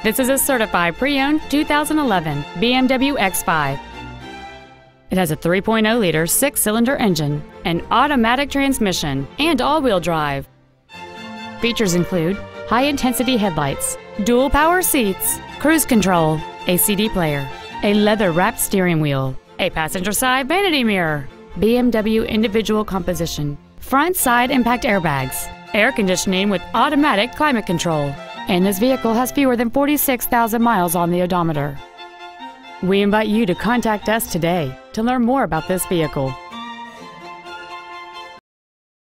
This is a certified pre-owned 2011 BMW X5. It has a 3.0-liter six-cylinder engine, an automatic transmission, and all-wheel drive. Features include high-intensity headlights, dual power seats, cruise control, a CD player, a leather-wrapped steering wheel, a passenger-side vanity mirror, BMW individual composition, front side impact airbags, air conditioning with automatic climate control, and this vehicle has fewer than 46,000 miles on the odometer. We invite you to contact us today to learn more about this vehicle.